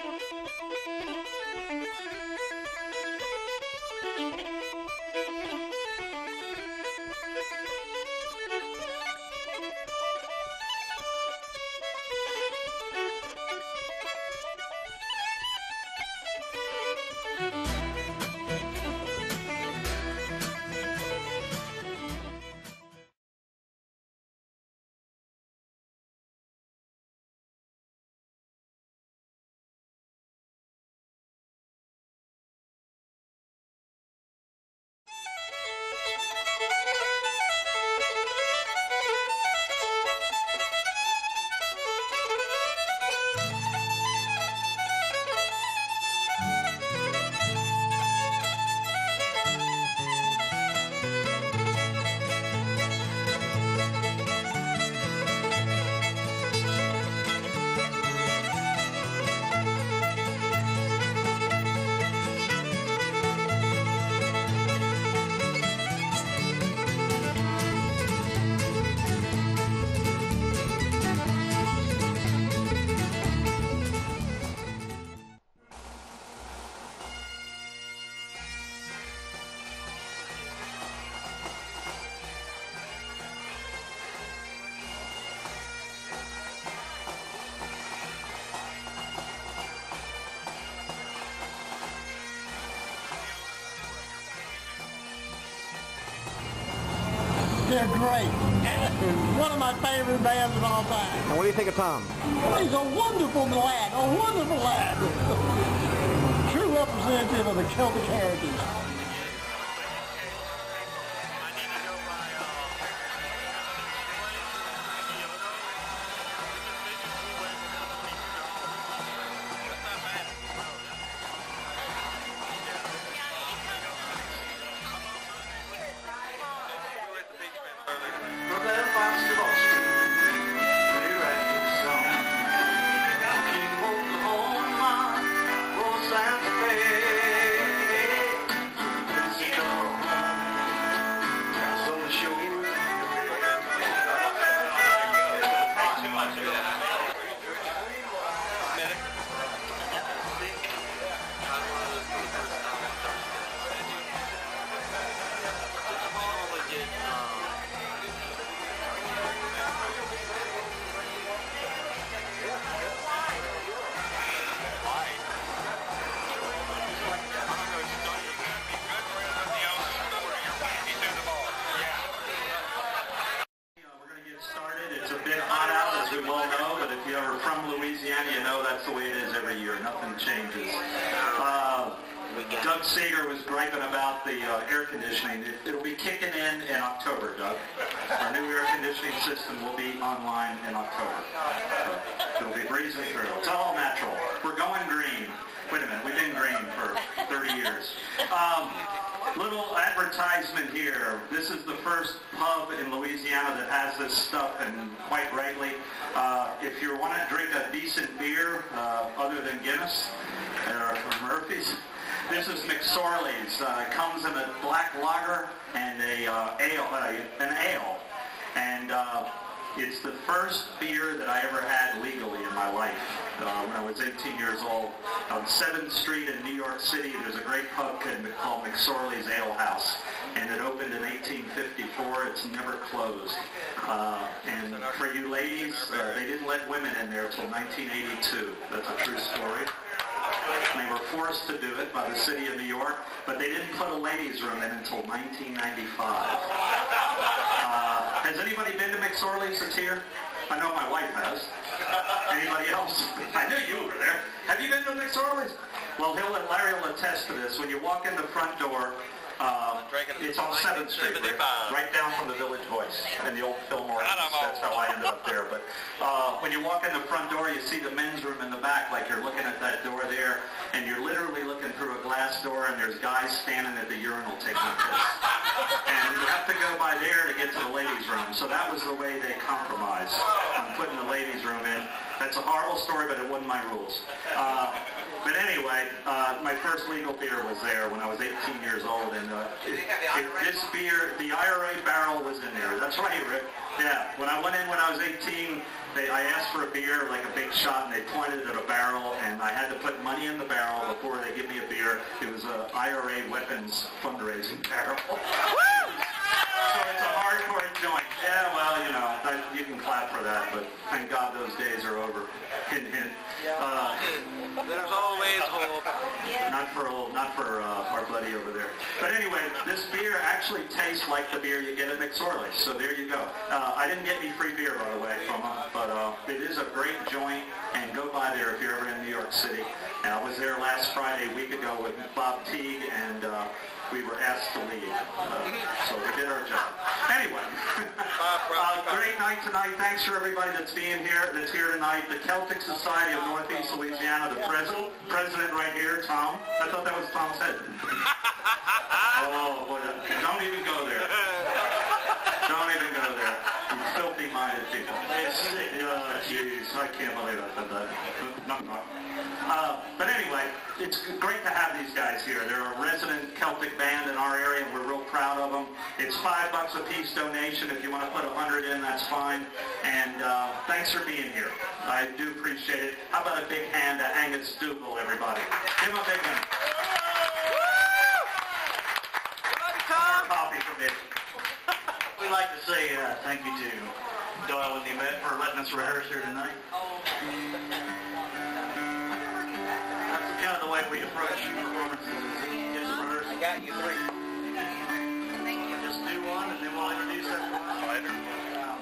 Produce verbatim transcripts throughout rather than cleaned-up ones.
They're great. One of my favorite bands of all time. And what do you think of Tom? He's a wonderful lad, a wonderful lad. True representative of the Celtic heritage. System will be online in October. So it'll be breezing through. It's all natural. We're going green. Wait a minute, we've been green for thirty years. Um, little advertisement here. This is the first pub in Louisiana that has this stuff, and quite rightly. Uh, if you want to drink a decent beer, uh, other than Guinness or Murphy's, this is McSorley's. Uh, it comes in a black lager and a uh, ale, uh, an ale. And uh, it's the first beer that I ever had legally in my life. Uh, when I was eighteen years old, on seventh street in New York City, there's a great pub called McSorley's Ale House, and it opened in eighteen fifty-four. It's never closed. Uh, and for you ladies, uh, they didn't let women in there until nineteen eighty-two. That's a true story. They were forced to do it by the city of New York, but they didn't put a ladies' room in until nineteen ninety-five. Uh, has anybody been to McSorley's that's here? I know my wife has. Anybody else? I knew you were there. Have you been to McSorley's? Well, he'll, Larry will attest to this. When you walk in the front door, Uh, it's on seventh street, right, right down from the Village Voice and the old Fillmore. That's how I ended up there. But uh, when you walk in the front door, you see the men's room in the back, like you're looking at that door there, and you're literally looking through a glass door, and there's guys standing at the urinal taking a piss. And you have to go by there to get to the ladies' room. So that was the way they compromised on putting the ladies' room in. That's a horrible story, but it wasn't my rules. Uh, But anyway, uh, my first legal beer was there when I was eighteen years old, and uh, it, it, this beer, the I R A barrel was in there. That's right, Rick. Yeah, when I went in when I was eighteen, they, I asked for a beer, like a big shot, and they pointed at a barrel, and I had to put money in the barrel before they give me a beer. It was a I R A weapons fundraising barrel. So it's a hardcore joint. Yeah, well, you know, I, you can clap for that, but thank God those days are over. Hint, hint. Uh, There's always hope. not for old, not for uh, our buddy over there. But anyway, this beer actually tastes like the beer you get at McSorley's. So there you go. Uh, I didn't get any free beer, by the way, from them, but uh, it is a great joint. And go by there if you're ever in New York City. And I was there last Friday, a week ago, with Bob Teague, and uh, we were asked to leave. Uh, so we did our job. Anyway, uh, great night tonight. Thanks for everybody that's being here, that's here tonight. The Celtic Society of Northeast Louisiana, the president, president right here, Tom. I thought that was Tom's head. Oh, boy, don't even go there. Don't even go there. You filthy-minded people. Oh, jeez, I can't believe I said that. No, no. Uh, but anyway, it's great to have these guys here. They're a resident Celtic band in our area, and we're real proud of them. It's five bucks a piece donation. If you want to put a hundred in, that's fine. And uh, thanks for being here. I do appreciate it. How about a big hand to Angus Dubhghall, everybody? Give him a big hand. More coffee for me. We'd like to say uh, thank you to Doyle and Enoch for letting us rehearse here tonight. That's kind of the way we approach performances. Just rehearse. I got you three. Just do one, and then we'll introduce that one later. Um,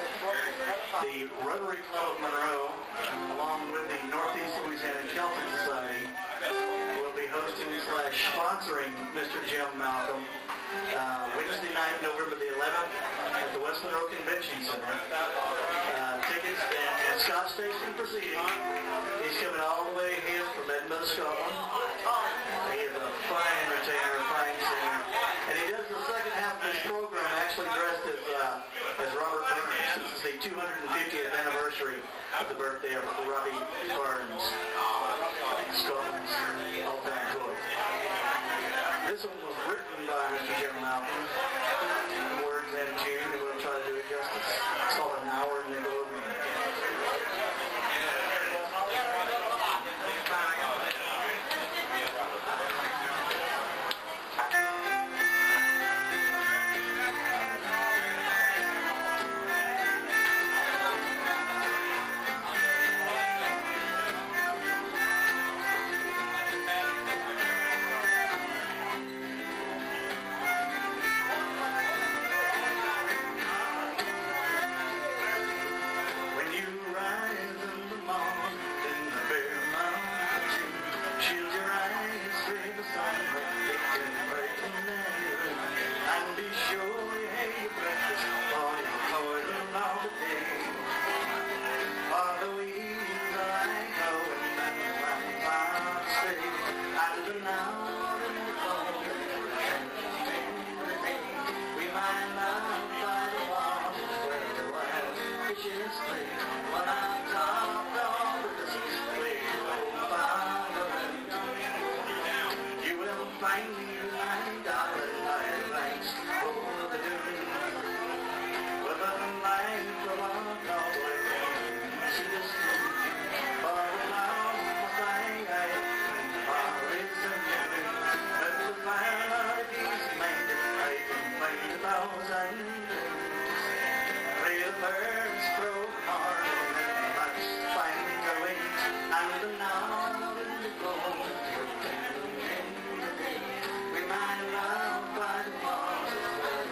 the Rotary Club of Monroe, along with the Northeast Louisiana Celtic Society, will be hosting slash sponsoring Mister Jim Malcolm uh, Wednesday night, November the eleventh, at the West Monroe Convention Center. Uh, tickets at, at Scott Station Proceeding. He's coming all the way here from Edinburgh, Scotland. He is a fine entertainer, a fine singer. And he does the second half of his program actually dressed as, uh, as Robert Burns. This is the two hundred fiftieth anniversary of the birthday of Robbie Burns, Scotland's all-time poet. This one was written by Mister Jim Malcolm. Words and tune, and we'll try to do it justice. It's all an hour and they go over. We might love by the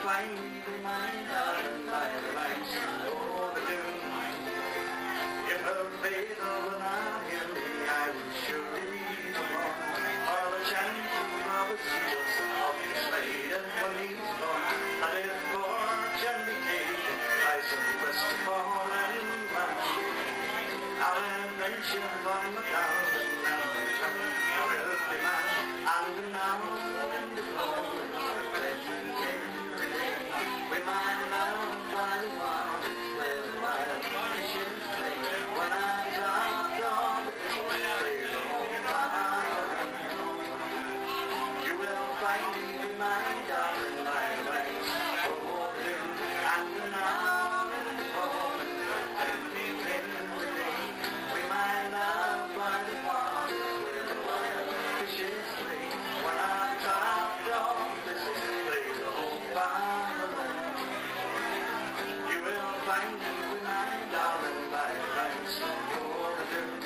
find me, my darling, by the banks of the dune. If her faithful were not hear me, I would surely be alone. For the chanting of the seals of his maiden when he's gone. And if fortune be taken by some quest fall and man, I'll adventure by my darling and return a wealthy man. And now in the glory of pleasant day, with my love by the water, where the wild fishes play. When I dropped on the play the whole time, you will find me, my darling, by the banks of the dune. And now in the glory of pleasant day, with my love by the water, where the wild fishes play. When I dropped on this play the whole time, you will find me, my darling, by the banks of the dune.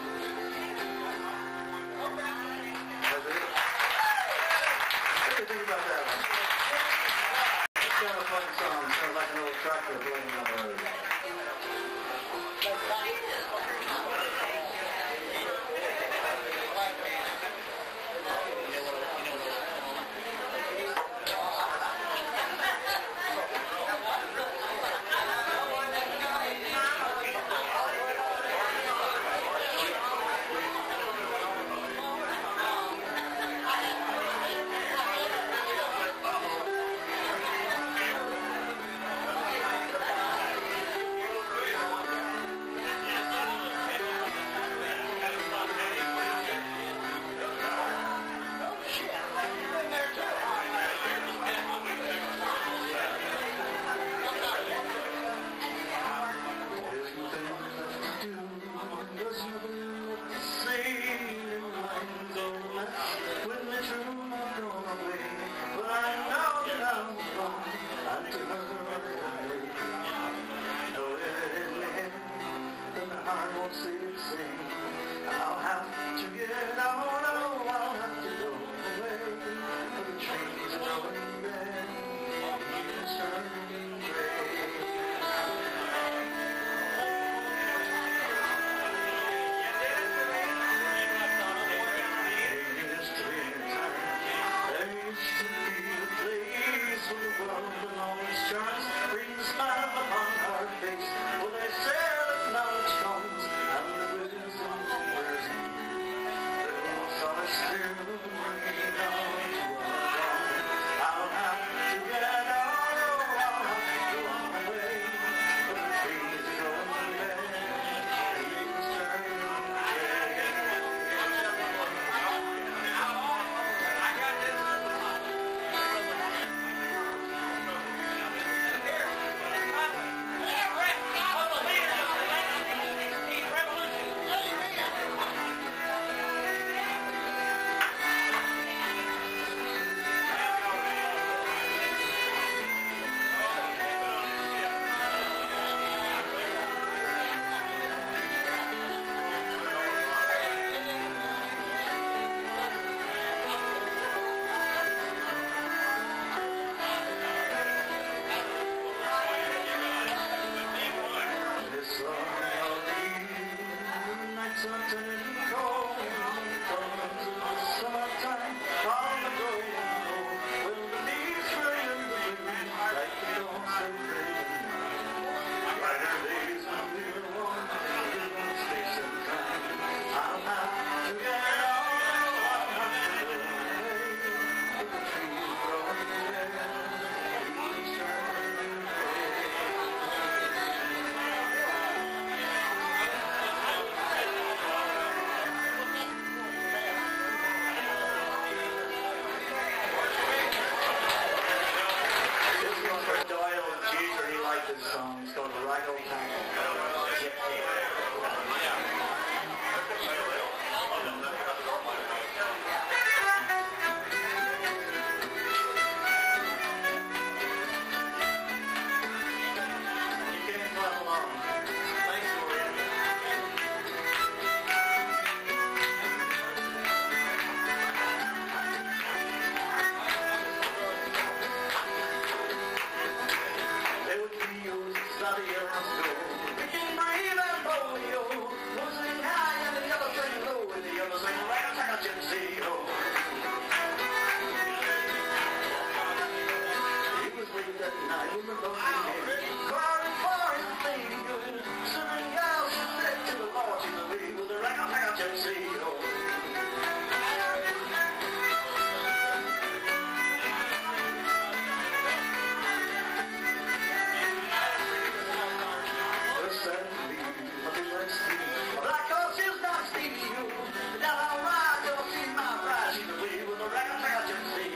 That's it. What do you think about that one? It's kind of a fun song. It sounds like an old tractor blowing on the road. I'll have to get out, oh, I'll have to go away, for the trees are going red, leaves turning gray. There used to be a time, there used to be a place where the world and all its charms bring a smile upon our face, where they said that knowledge comes and the wisdom wears in. Little solace still bringing on to our dawn. I'll have to get out, oh, I'll have to go away, but the trees are going red, leaves turning gray. This long holiday, the nights are turning cold, coming to the summertime, on the golden road, when the leaves rain in the wind, like the dawn so fading. Brighter days when we were one, in one space and time. I'll have to get out, I'll have to go away, with the trees growing red, leaves turning gray. This one's for Doyle and Jeter. He liked this song. It's called Raggle Tangle. You came clap along. Thanks for it. somebody else go. We can breathe and polio. One sing high and the other sing low, and the other sing right like a gypsy. He was late that night in the lonely crying for his lady. Singing out, she said to the Lord, she's away with a like a like a gypsy. Black horse is not steal. Now I'll ride till I see my bride. She's away with a rag like a gypsy.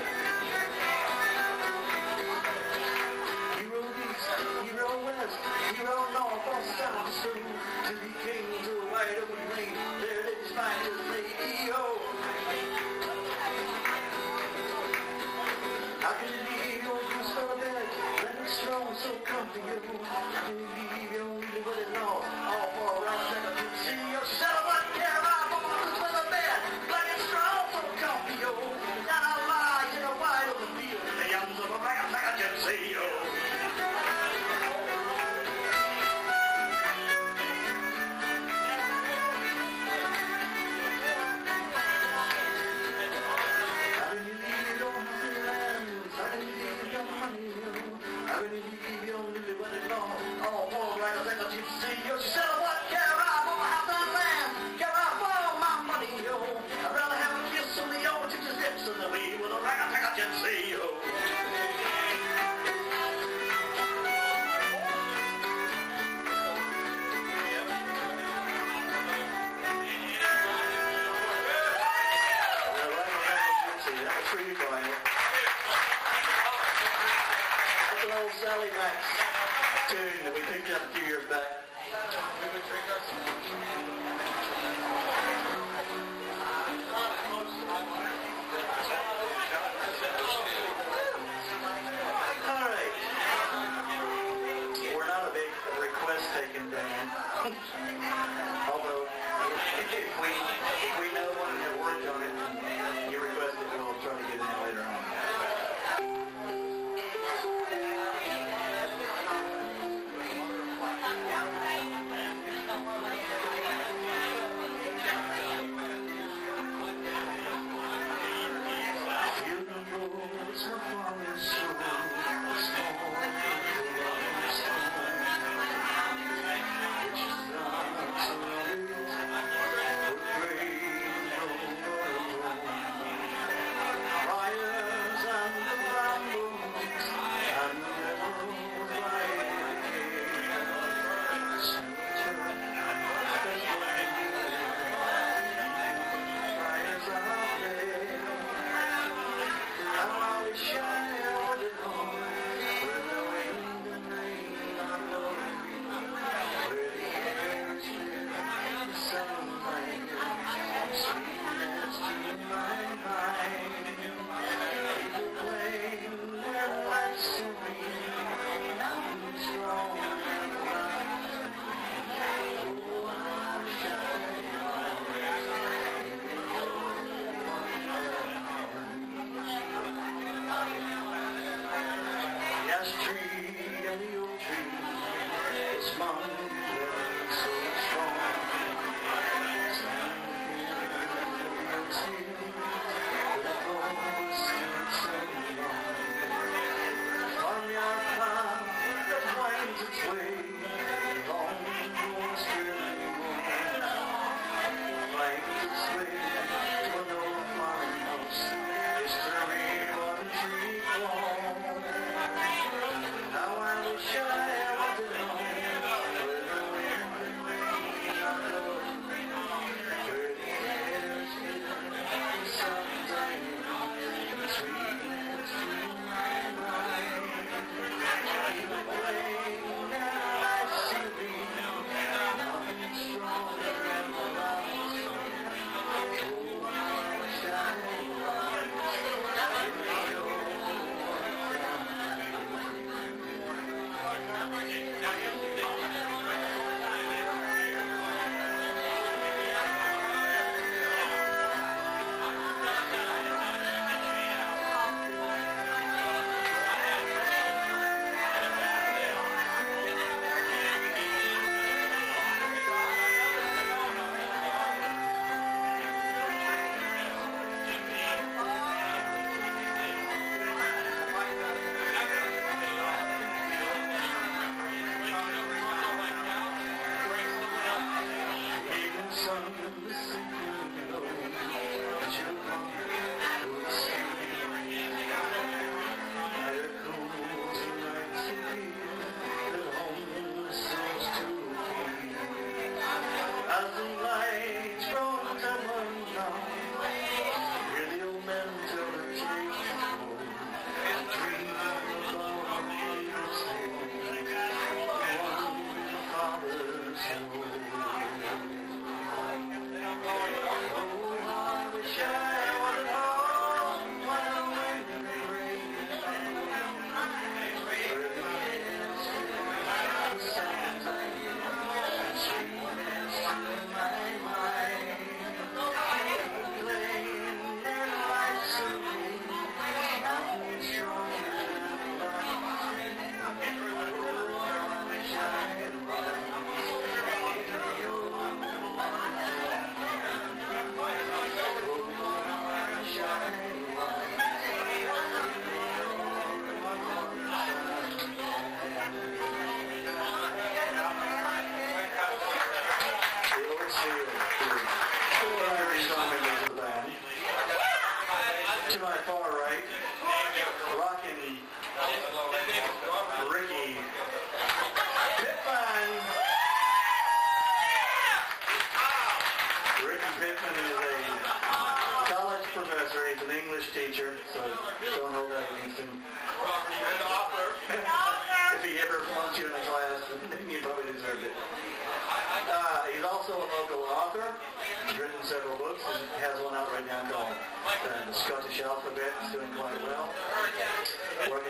He rode east, he rode west, he rode north or south street till he came to a wide open plain. There did he find his lady. Oh, how can you leave your goose for a bed? Let it strong, so comfy you. How can you leave your leader with it long? All for a round like a gypsy. You said I wouldn't care about my goose for the bed. Let it strong, so comfy you. Down I lie in a wide open field in the arms of a rag like a gypsy. Sally Max tune that we picked up a few years back. All right. We're not a big request-taking band. Although, if we, if we know one and have worked on it, you request it, we'll try to get it in later on.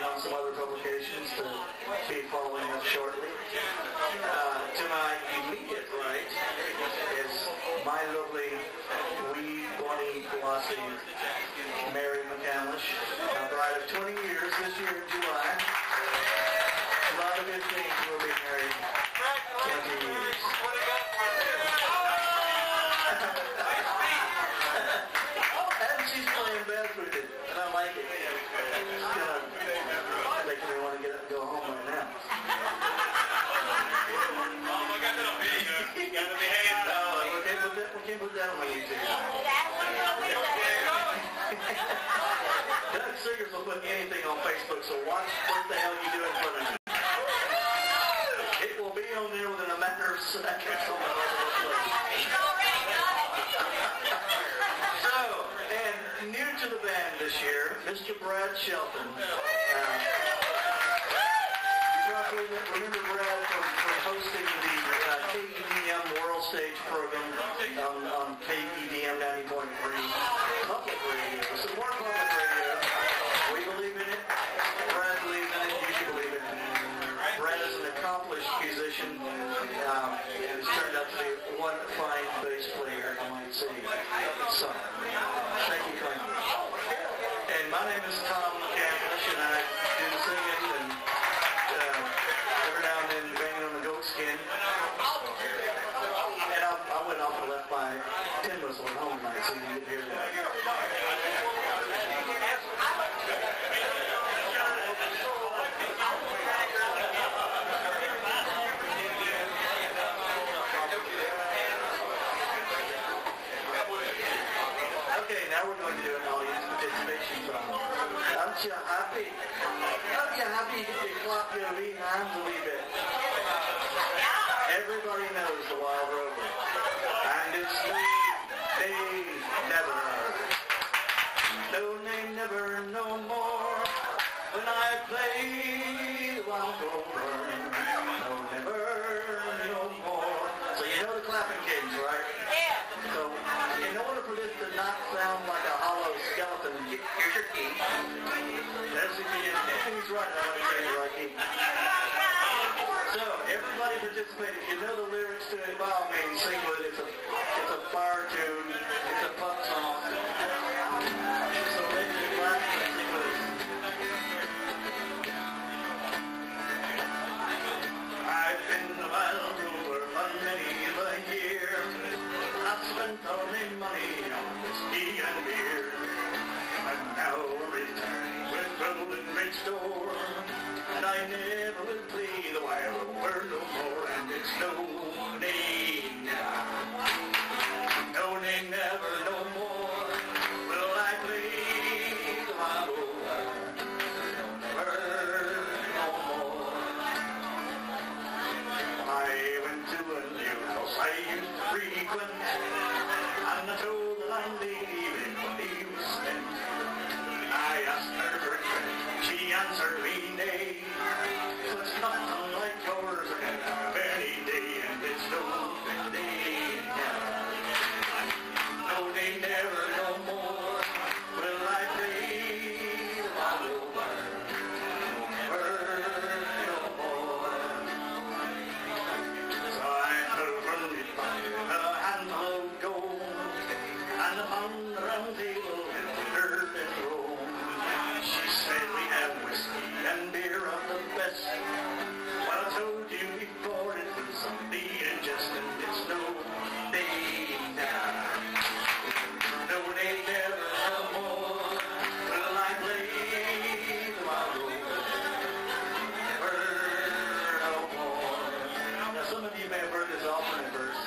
on some other publications to be following us shortly. Uh, to my immediate right is my lovely wee Bonnie Blossy, Mary McCandlish, a bride of twenty years this year in July. A lot of good things will be married twenty years. And she's playing bad with it, and I like it. It's kind of making me want to get up and go home right now. You gotta behave. No, we can't put that, we can't put that on my YouTube. Doug Seegers will put anything on Facebook, so watch what the hell you do in front of me. It will be on there within a matter of seconds on the So, and new to the band this year, Mister Brad Shelton. Uh, you probably remember Brad from, from hosting the uh, K E D M World Stage program on, on K E D M ninety point three public radio. Support public radio. We believe in it. Brad believes in it. You should believe in it. Brad is an accomplished musician, um, and has turned out to be one fine bass player, I might say. So, thank you kindly. And my name is Tom Campish, and I do the singing, and uh, every now and then banging on the goat skin. And I, I went off and left my tin whistle at home tonight, so you can hear that. Okay, now we're going to do an audience participation song. Aren't you happy? Aren't you happy to clap your wee hands a wee bit? Everybody knows the Wild Rover. And it's me, they never. No, they never, no more. When I play the Wild Rover. No, never, no more. So you know the clapping cadence, right? Yeah. So in order for this to not sound like a hollow skeleton, here's your key. That's the key. And he's right. I want to say the right key. So everybody participate. If you know the lyrics to it, by all means, sing with it. It's a, it's a fire tune. It's a pop song. So let's get clap and sing with us. I've been the Wild Rover on many a year. I've spent all my money on whiskey and beer. And now return with golden great store. And I never will play the Wild Rover no more. And it's no name now. No name never no more. Will I play the Wild Rover? Never no more. I went to a new house I used to frequent, and I told the landlady when money was spent. I asked her for a drink, she answered me nay. So it's not unlike yours I can have any day, and it's no day now. No day never no more will I play the Wild Rover. Never no more. So I took from the fire a handful of gold, and upon the round table with the herb and roll. She said we have whiskey and beer of the best. Well, I told you before it was something and just, and it's no day now. No day never no more will I play the Wild Rover. Never no more. Now some of you may have heard this alternate verse.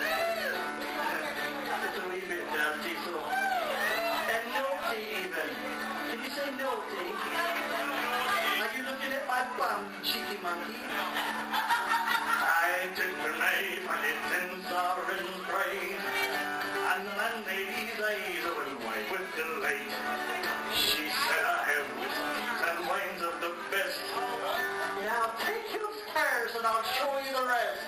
It's a wee bit dusty, so. And naughty even. Can you say naughty? Are you looking at my bum, you cheeky monkey? I took the knife and it's in sovereign praise, and the landlady's eyes went wide with delight. She said I have whiskeys and wines of the best. Now take your stairs and I'll show you the rest.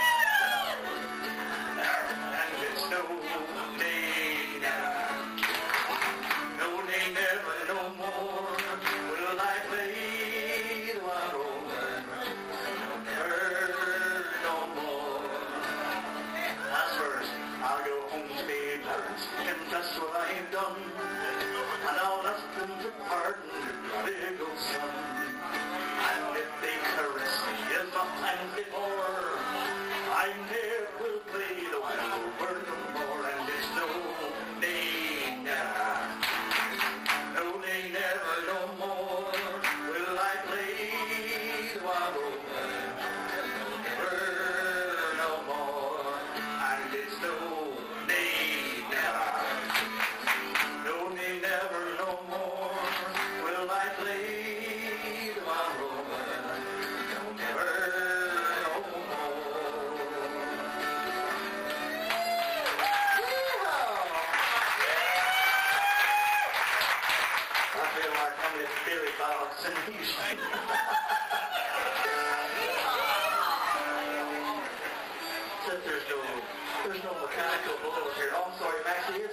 And it's no day now. No day never no more will I play I never play the wild bird no more, and it's no, they never, no, they never no more will I play the wild bird, never no more, and it's no, they never, no, they never no more will I play the wild bird, no, never. Billy Box and he's except there's no there's no mechanical bull here. Oh, I'm sorry, Max, he is.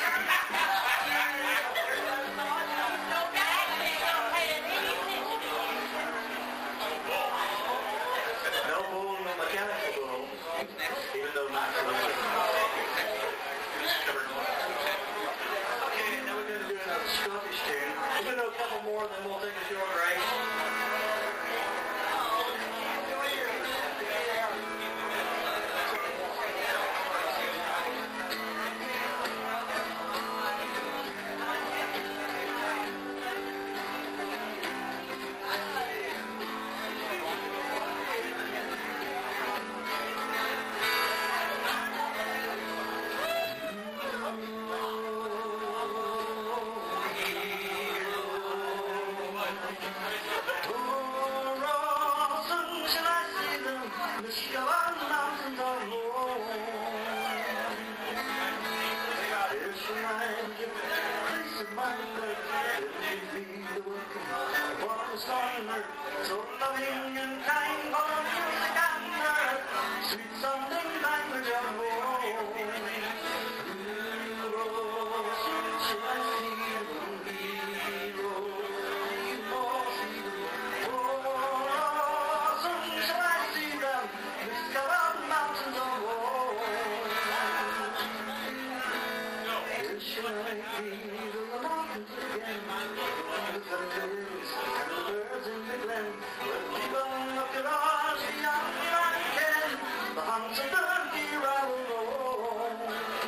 No bull, no mechanical bull, even though Max was. Okay, now we're going to do another Scottish tune. We're going to do a couple more, then we'll take a short break. So loving and kind, for music and mirth, sweet something language of home. Heroes, shall I see the heroes? Oh, soon shall I see them discover the mountains of woe. Here shall I be the mountains again, the frontiers and the birds in the glen. Where people look at us beyond my ken, the hunts of the deer I will roam.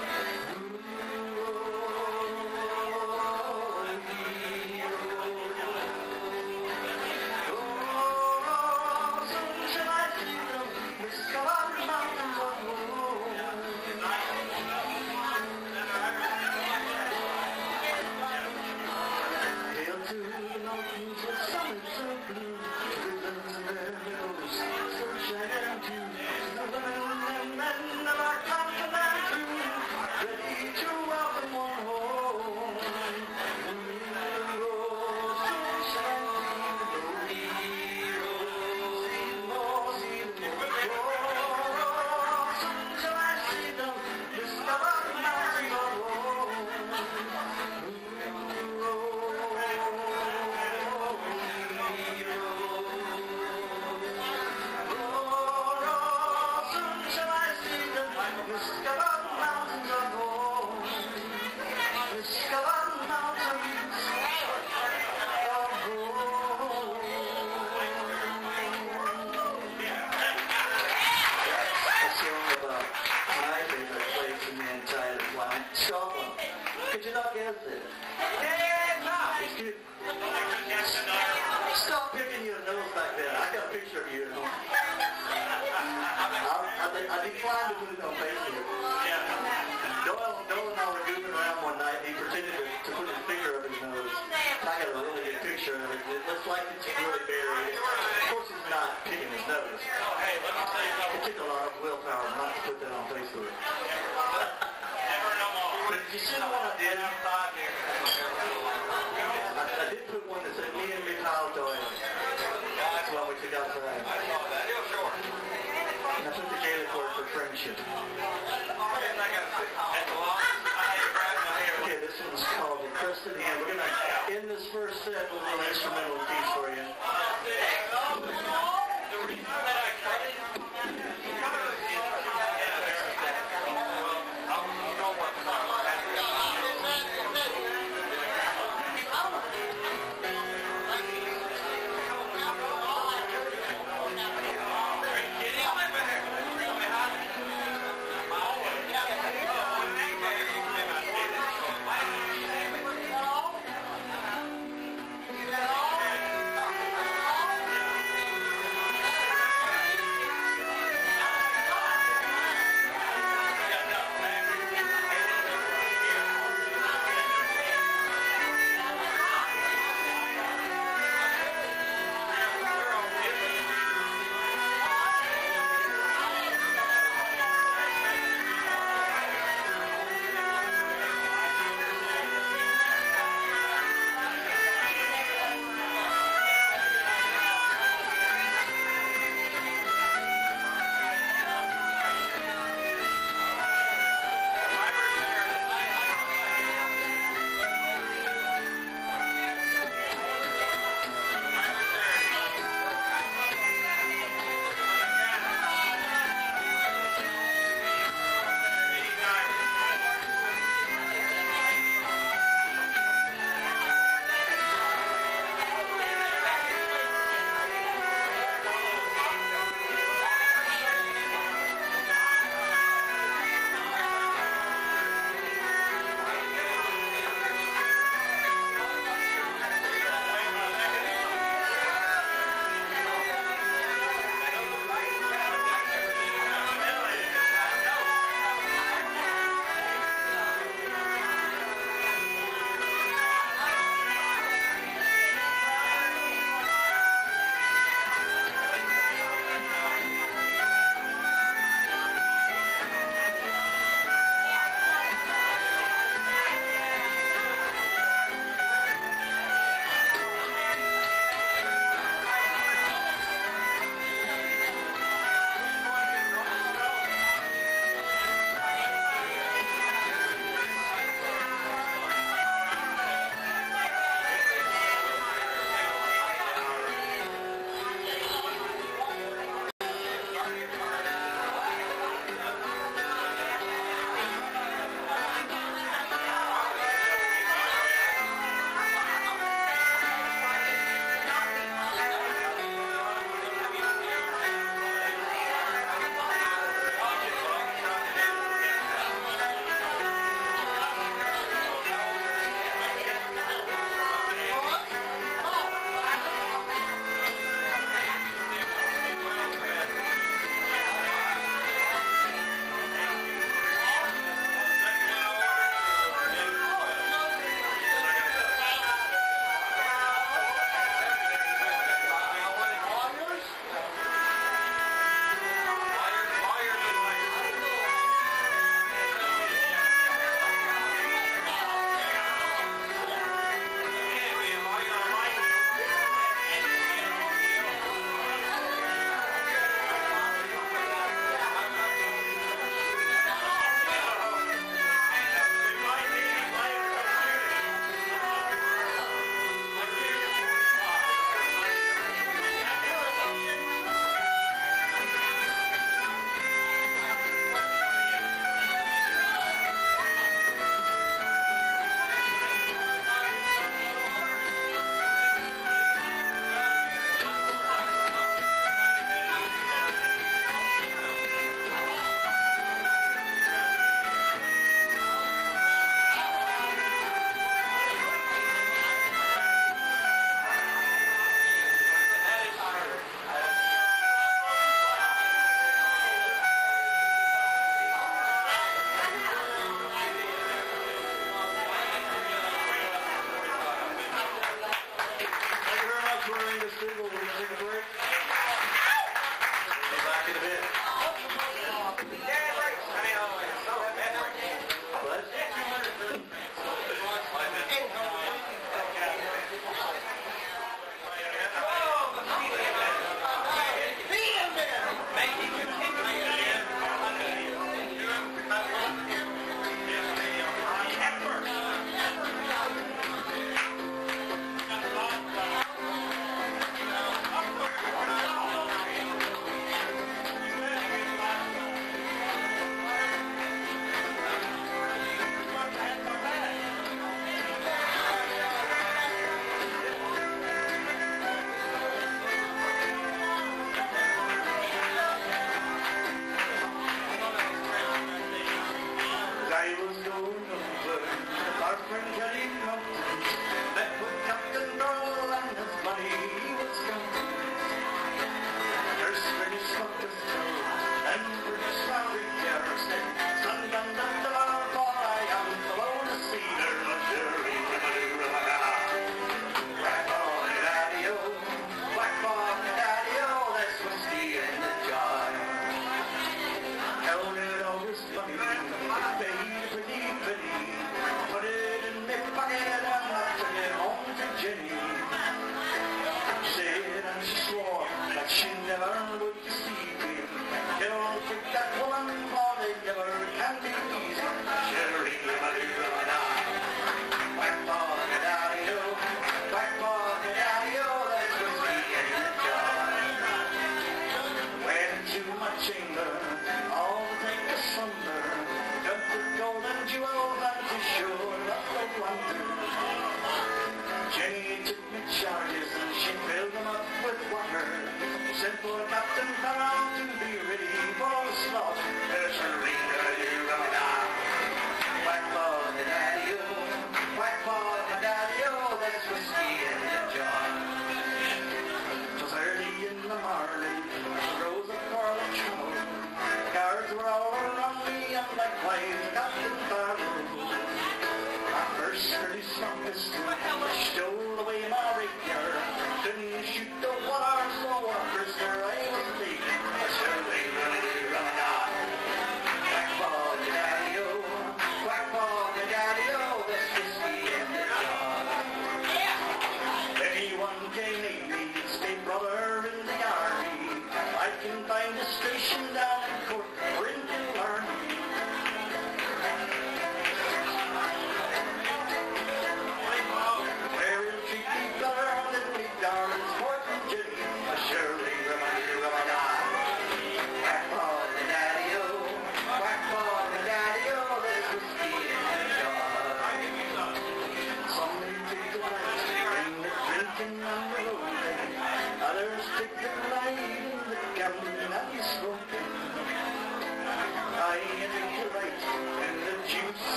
Oh, soon shall I see them discover the mountains of woe. Hail to the mountains with summits so blue, ribbons and their meadows, sunshine and dew, the women and men of our continent crew, ready to welcome one home. Heroes, soon shall I see the heroes, see them, oh, soon shall I see them discover the mountains of woe. Discover the mountains of home. Discover the mountains of home. That's the only about my favorite place in the entire planet, Scotland. Could you not guess it? Excuse me. Stop picking your nose back there. I got a picture of you at home. I, I declined to put it on Facebook. Doyle, Doyle and I were goofing around one night. He pretended to, to put his finger up his nose. I got a really good picture of it. It looks like it's really buried. Of course, he's not picking his nose. It took a lot of willpower not to put that on Facebook. But did you see the one I did? I, I did put one that said, me and me pal Doyle. That's one we took outside. And I put the Gaelic word for friendship. Okay, this one's called The Crested Hand. We're going to end this first set with a little instrumental piece for you. twisted. We'll take a break. We'll be back in a bit.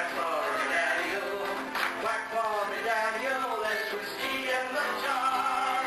Black Bobby Daddy, oh, that's whiskey in the jar.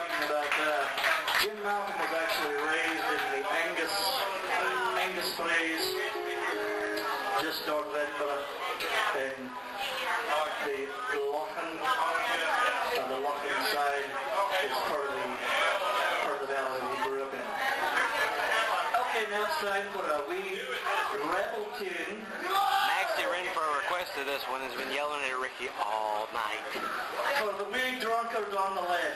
talking about that. Jim Malcolm was actually raised in the Angus, Angus Plains, just north of Edinburgh, in the Lochan, on the Lochan side is part of the, part of the valley we grew up in. Okay, now it's time for a wee rebel tune. Maxie Rin for a request of this one has been yelling at Ricky all night. For the wee drunkard on the left.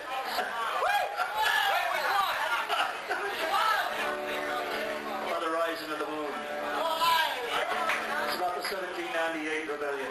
For the rising of the moon. It's about the seventeen ninety-eight rebellion.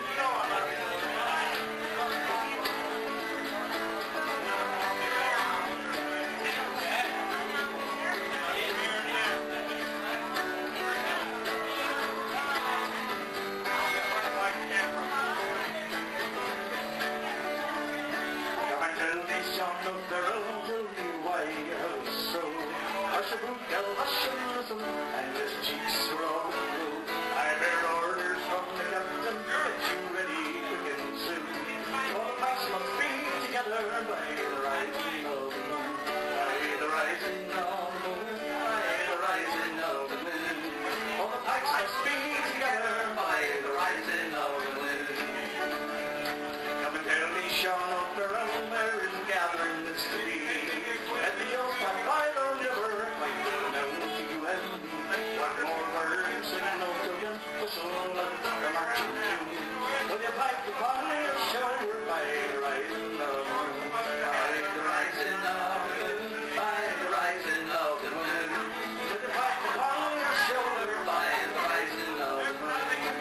And his cheeks are all blue. I bear orders from the captain, get you ready, quick and soon. All the packs must be together by the rising of the moon. By the rising of the moon, by the rising of the moon. All the packs must be together by the rising of the moon. Come and tell me, Sean O'Farrell, where is gathering this to be? At the old spot by the river, quite well known to you and me. One more word, signal token, whistle of the marching tune. Will you pipe upon your shoulder by the rising of the moon? By the rising of the moon, by the rising of the moon. Will you pipe upon your shoulder by the rising of the moon?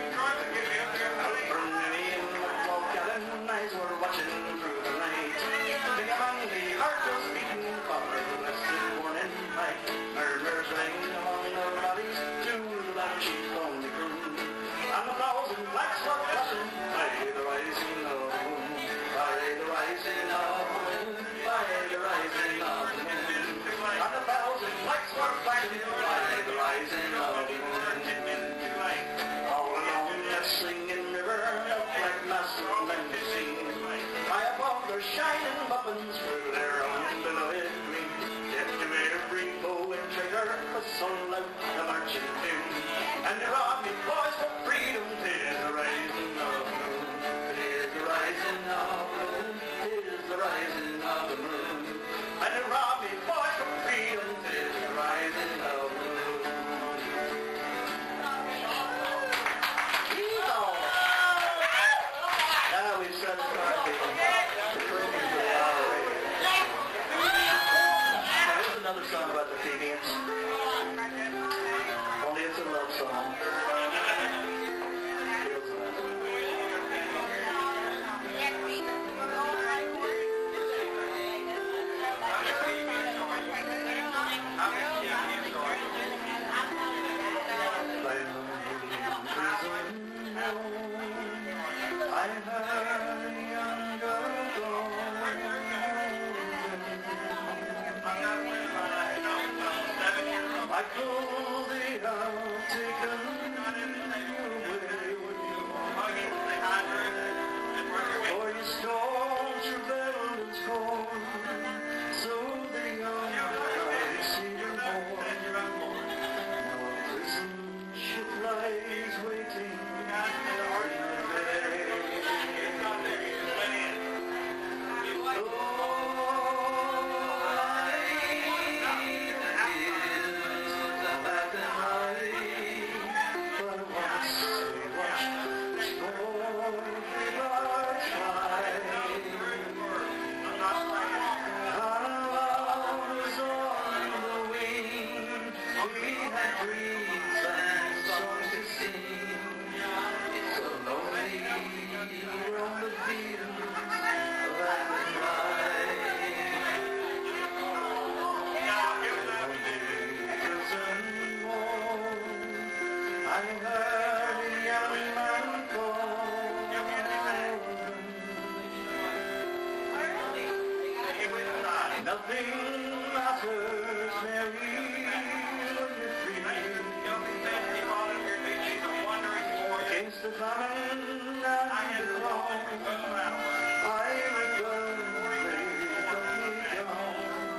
From the name of Paul Callan, eyes were watching through the night. Big among the heart was beating for the blessed morning light. Murmurs rang among the valleys to the black sheep on the groom. And a thousand blacks were flashing by the rising of the moon. By the rising of the moon, by the rising of the moon. And a thousand blacks were flashing by the rising of the moon. All along that singing river, a black mass of men to see. High above their shining buttons through their own beloved green. Deaf to every bow and trigger, whistle out the marching tune. And the army boys for freedom, tis the rising of the moon. Tis the rising of the moon, tis the rising of the moon. And the army boys for freedom, tis the rising of the moon. Yeehaw! Now we've satisfied people. Here's another song about the Phoenicians. Only it's a love song. Feels I heard a young girl go. I called it out, taken away. For you stole your velvet scorn, so the young I see you more. No prison ship lies waiting for you there. Nothing matters, Mary, when you're free. Against the famine and the wrong, I will go, they cut me down.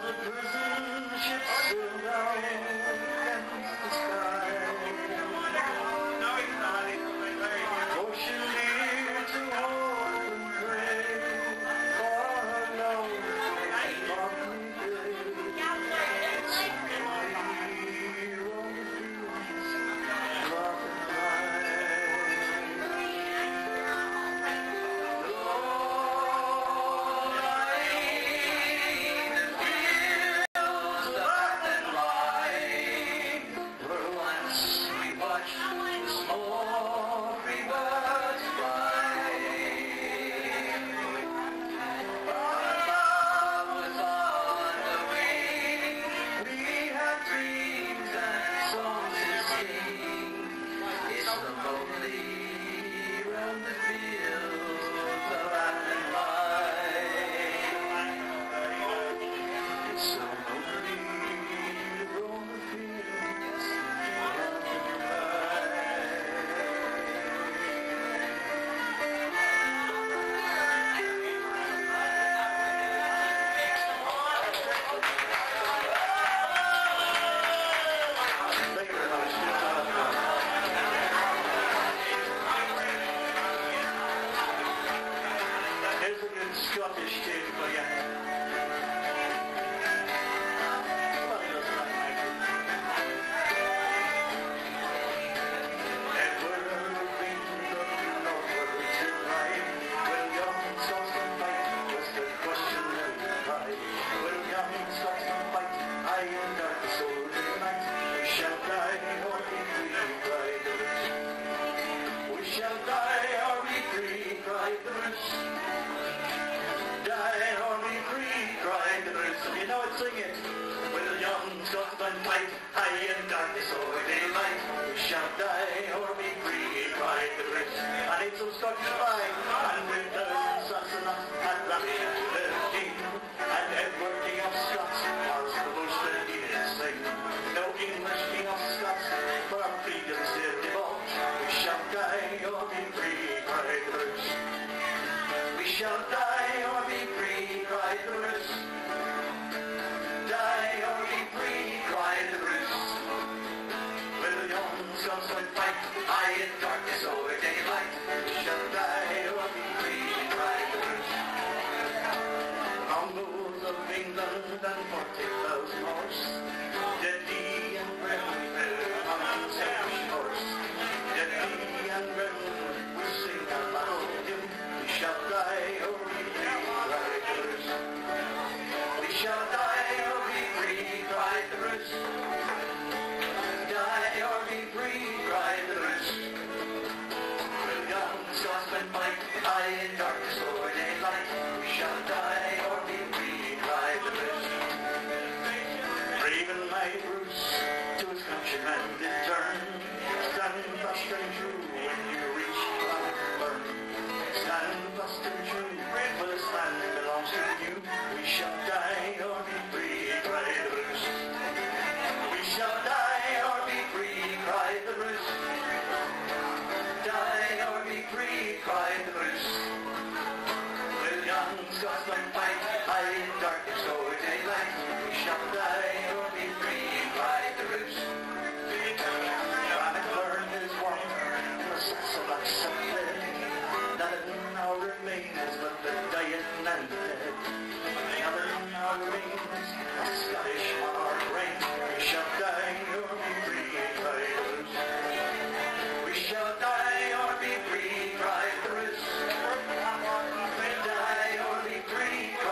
the prison ship sail down against the sky. Ocean near to hope and pray for love and lovely day. It's here on the fields, love and Scottish tune for you. Somebody doesn't like my tune. And wherever things look northward to ride, will young Scotsman fight? Was the question of the pride. Will young Scotsman fight? I and dark the sword in the night. We shall die or be free, cried the Bruce. We shall die or be free, cried the Bruce. Die or be free, cried the Bruce. And you know it, sing it. Will young Scotsman fight, high in darkness or daylight? We shall die or be free, cried the Bruce. I need some Scotch wine, and with those Sassenach and Raleigh to the king, and Edward King of Scots, ours the most that he did sing. No English King of Scots, for our freedom's did divulge. We shall die or be free, cried the Bruce. We shall die or be free, cried the Bruce. Die or be free, cried the Bruce. Will young Scotsman fight, high in darkness or daylight? We shall die or be free, cried the Bruce. Mongols of England and forty thousand horse, dead Dee and Brennan fell on the Scottish horse. Dead Dee and Brennan will sing our battle hymn. We shall die or be free, cried the Bruce. We shall die or be free, cried the Bruce. Die or be free, cried the Bruce. Will young Scotsman fight, high in darkness or daylight? We shall die or be free, cried the Bruce. Brave and my Bruce to his countrymen did turn. Stand fast and true when you reach Blackburn. Stand fast and true, for this land belongs to you. We shall die or be free, cried the Bruce. We shall die or be free, cried the Bruce. Die or be free, cried the Bruce. Will young Scotsman fight, high in darkness or daylight? We shall die or be free, cried the Bruce. Blackburn is one, the Saxon something. Nothing now remains but the dying and the dead. Nothing now remains, a Scottish monarch reign. We shall die or be free, cried the Bruce. We shall die or be free, cried the Bruce. Die or be free, cried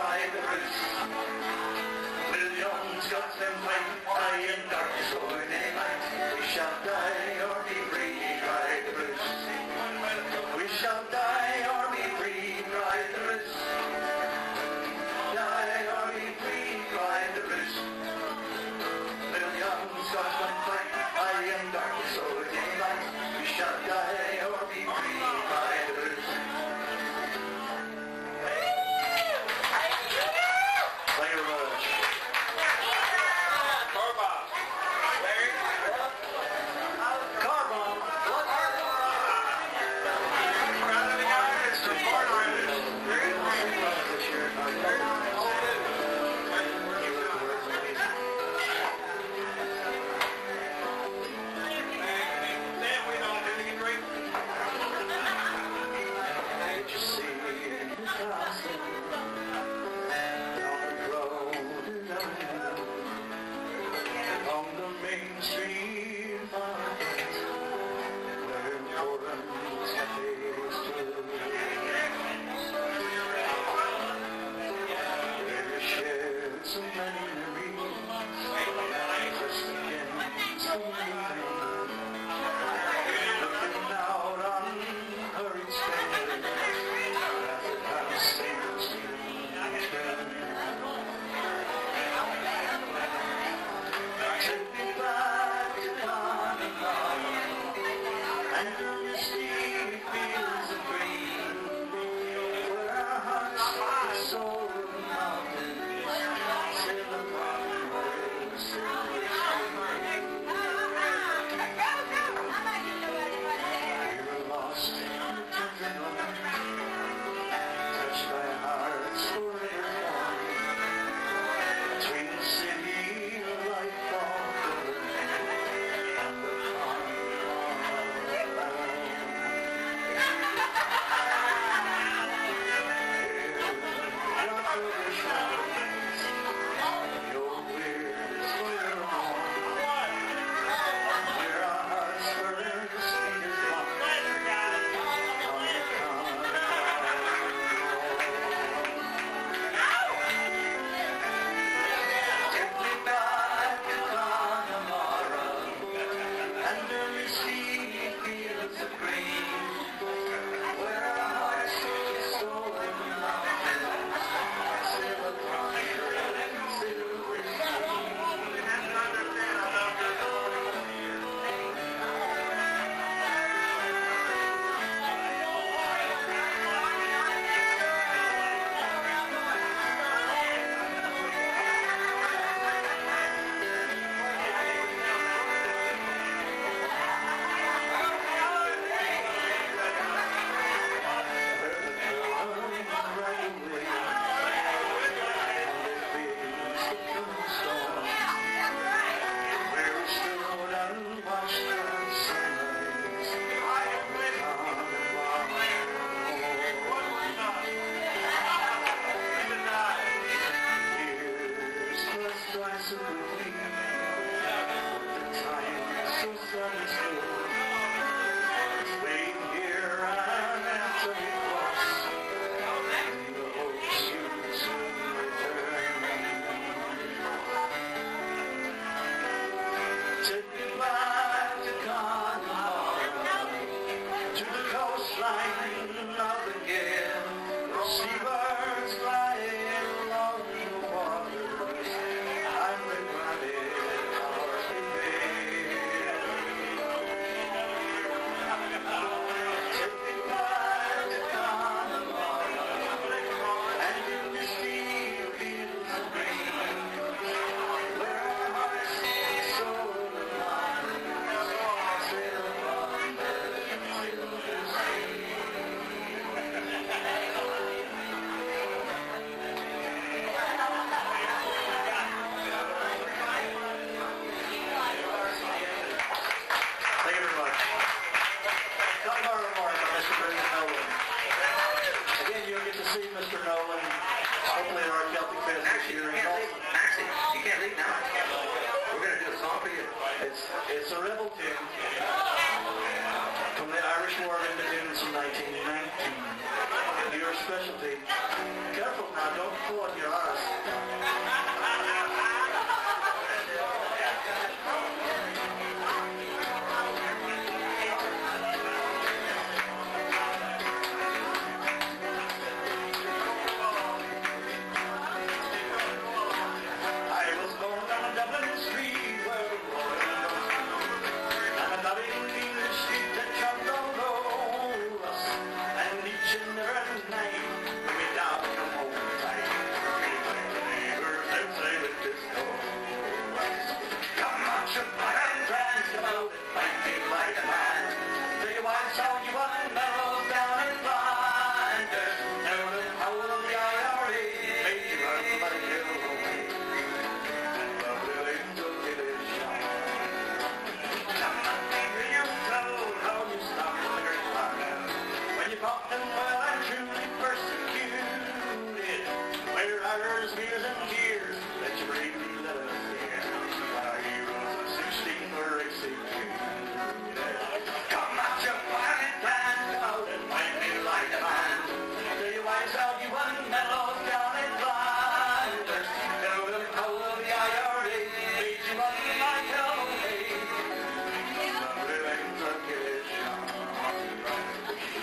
or no, and hopefully our Celtic Fest this Actually, year. you can't leave. Actually, you can't leave now. We're going to do a song for you. It's, it's a rebel tune from the Irish War of Independence in nineteen nineteen. Your specialty. Careful now, don't pull on your arse.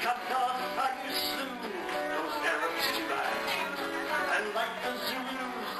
Like the Zulus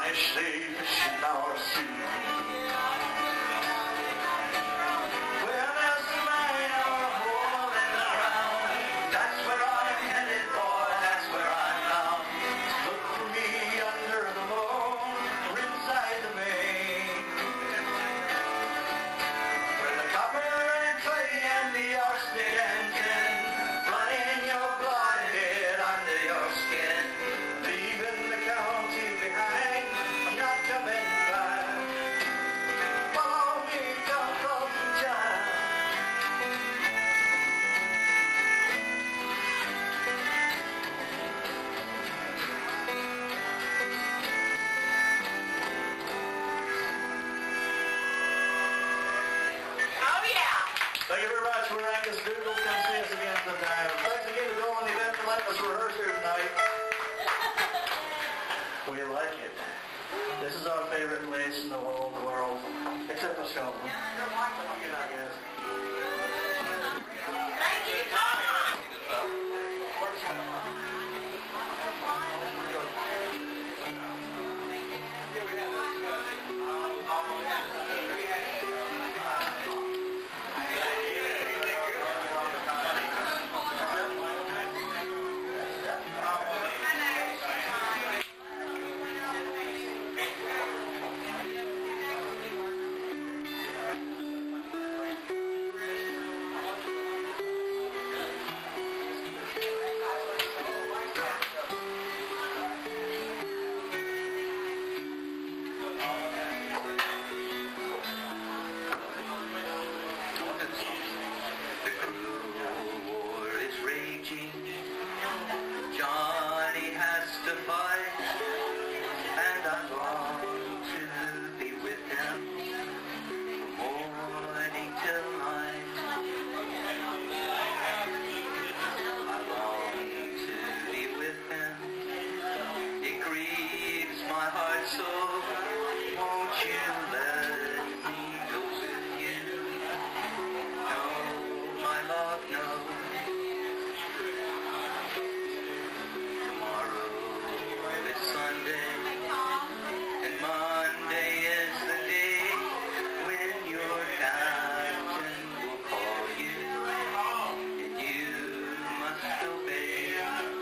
fish they fish in our sea. Where there's a man or a hole in the ground, that's where I'm headed, boy, that's where I'm bound. Look for me under the moon or inside the vein, where the copper and clay and the arsenic and tin run in your blood and get under your skin. Leaving the county behind, I'm not coming back. Follow me down Clothing Time. Oh, yeah. Thank you very much. We're Angus. Dubhghall. Come see us again sometime. Thanks again to Bill on the event for letting us rehearse here tonight. We like it. This is our favorite place in the whole world, except for Scotland. Good night, guys. Thank you, Tom. The cruel war is raging. Johnny has to fight, and I long to be with him from morning till night. I long to be with him. It grieves my heart so. Won't you let me go with you? No, my love, no. Tomorrow is Sunday, and Monday is the day when your captain will call you, and you must obey.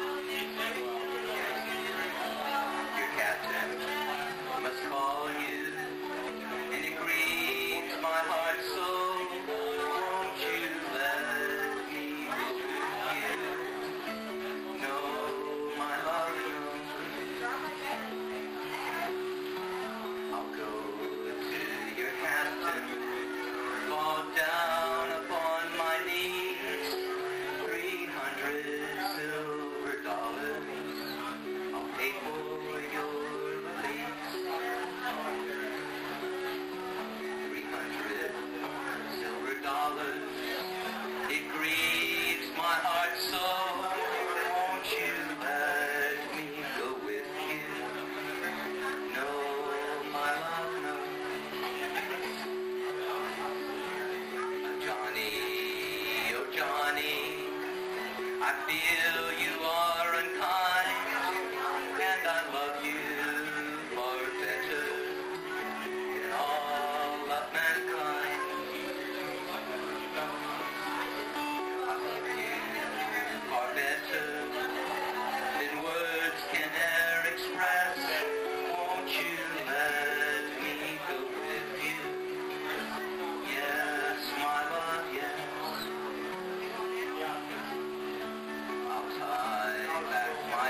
Your captain must call you, and it grieves my heart so. Won't you let me go with you? No, my love, no. I'll go to your captain, fall down upon my knees. Three hundred silver dollars I'll pay for your release. Three hundred silver dollars. It grieves my heart so. Won't you let me go with you? No, my love, no. Johnny, oh Johnny, I feel you are unkind, and I love you far better than all of mankind. I love you far better than words can e'er express. Won't you let me go with you? Yes, my love, yes. I'll tie back my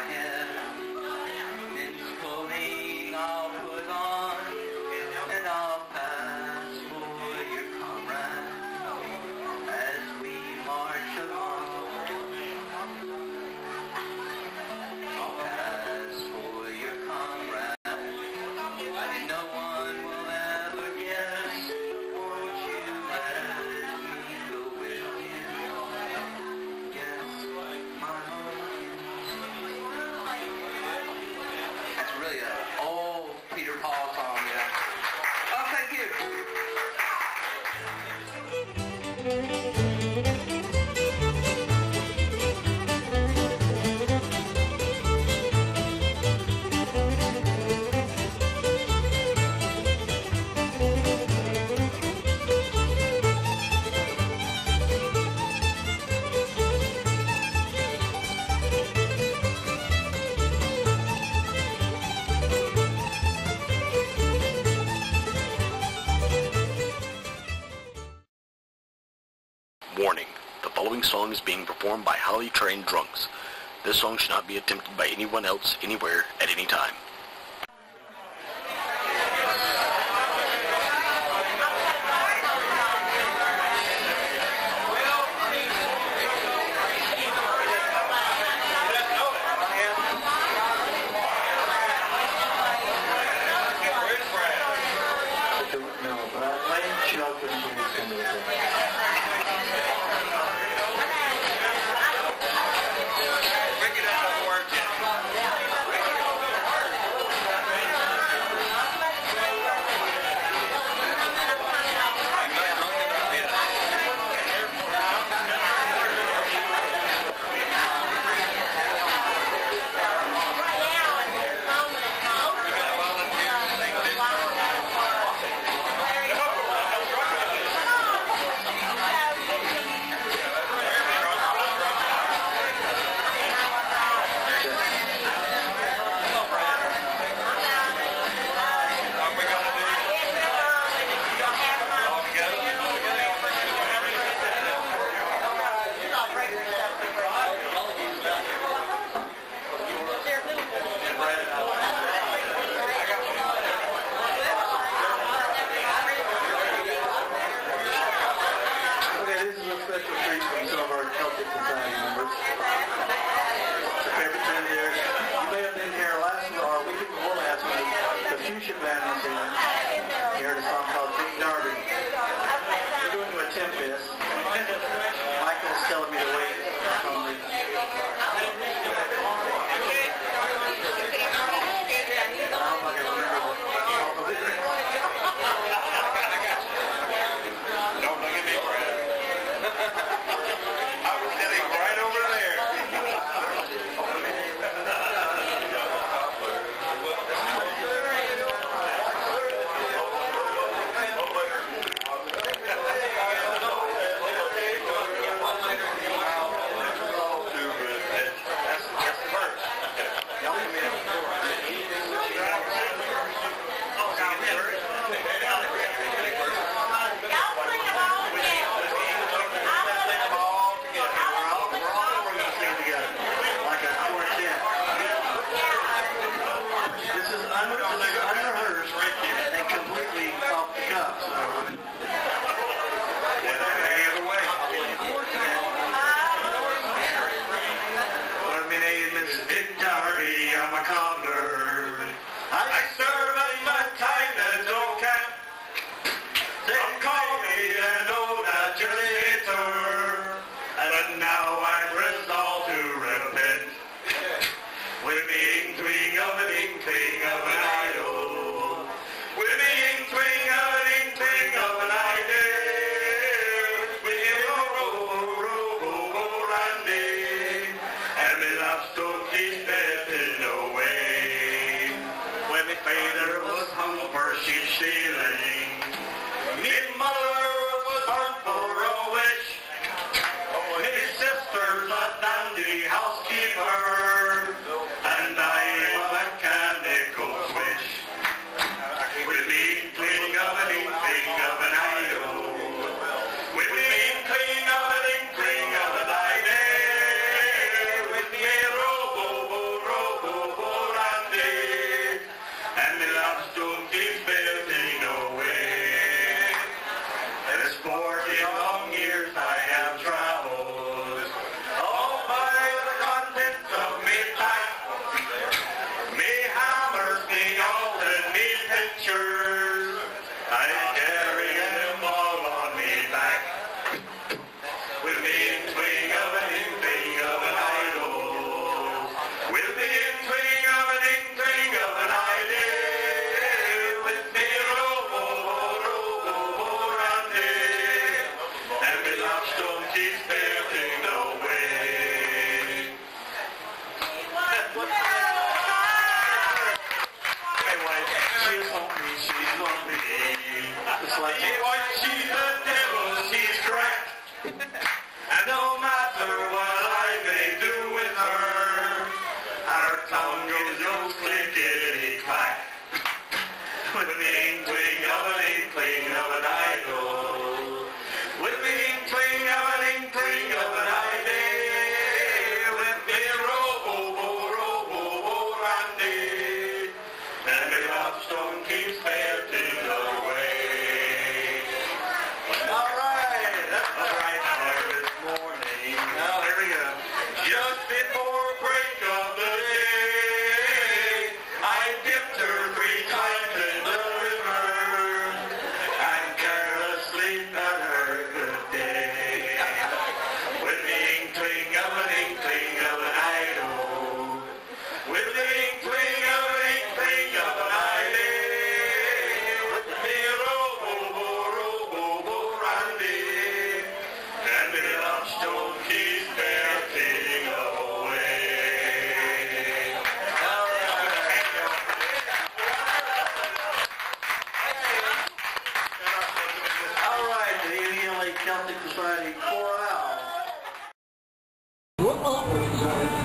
Warning, the following song is being performed by highly trained drunks. This song should not be attempted by anyone else, anywhere, at any time.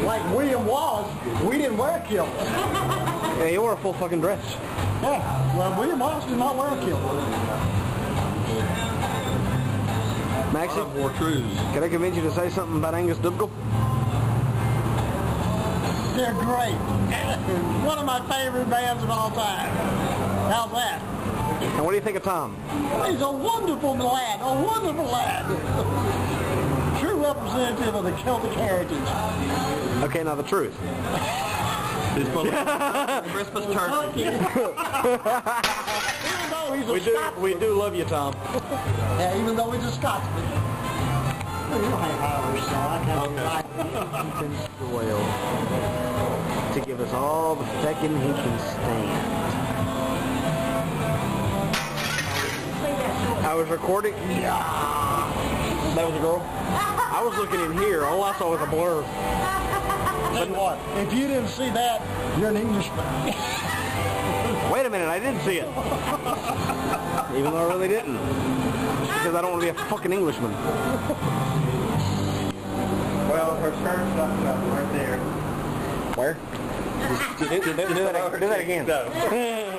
like William Wallace, we didn't wear kilts. Yeah, you wore a full fucking dress. Yeah, well, William Wallace did not wear a kilt. Maxie, War truths. can I convince you to say something about Angus Dubhghall? They're great. One of my favorite bands of all time. How's that? And what do you think of Tom? He's a wonderful lad, a wonderful lad. True representative of the Celtic heritage. Okay, now the truth. He's full of Christmas turkey. Even though he's a We do, Scotsman. we do love you, Tom. Yeah, even though he's a Scotsman. You don't have Irish, so I can't Well, to give us all the feckin' he can stand. I was recording. Yeah. That was a girl? I was looking in here. All I saw was a blur. Tell you what, if you didn't see that, you're an Englishman. Wait a minute, I didn't see it. Even though I really didn't. Because I don't want to be a fucking Englishman. Well, her skirt's up right there. Where? do, do, do, do that, do that again.